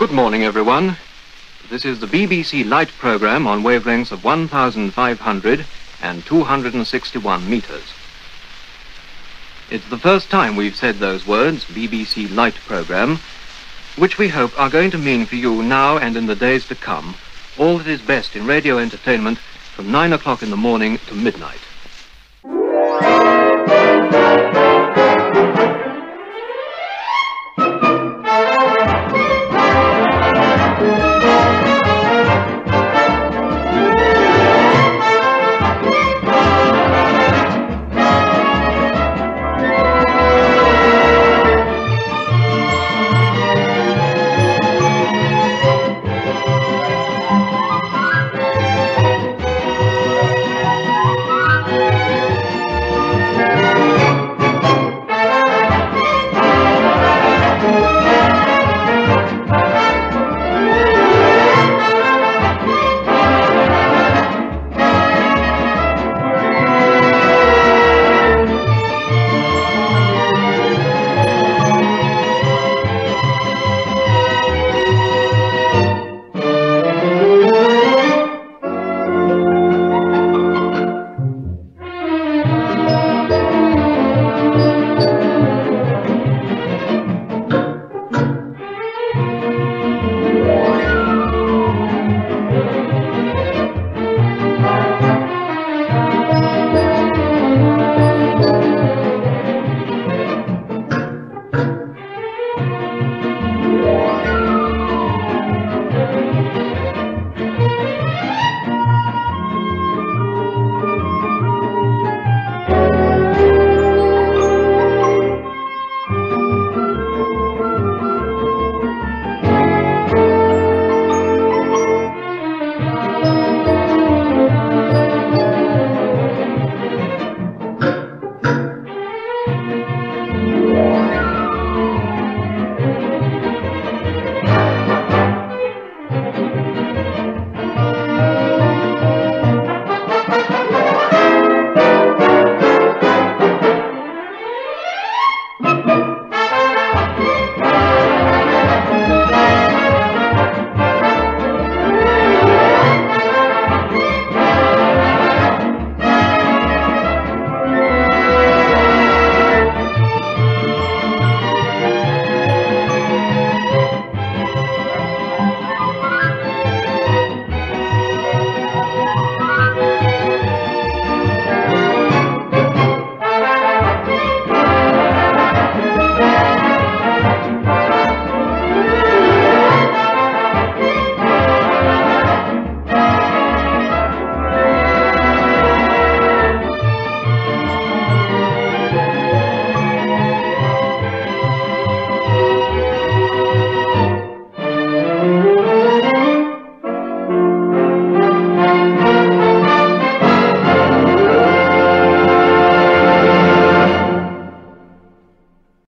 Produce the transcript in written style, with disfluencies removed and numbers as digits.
Good morning, everyone. This is the BBC Light programme on wavelengths of 1,500 and 261 metres. It's the first time we've said those words, BBC Light programme, which we hope are going to mean for you now and in the days to come all that is best in radio entertainment from 9 o'clock in the morning to midnight.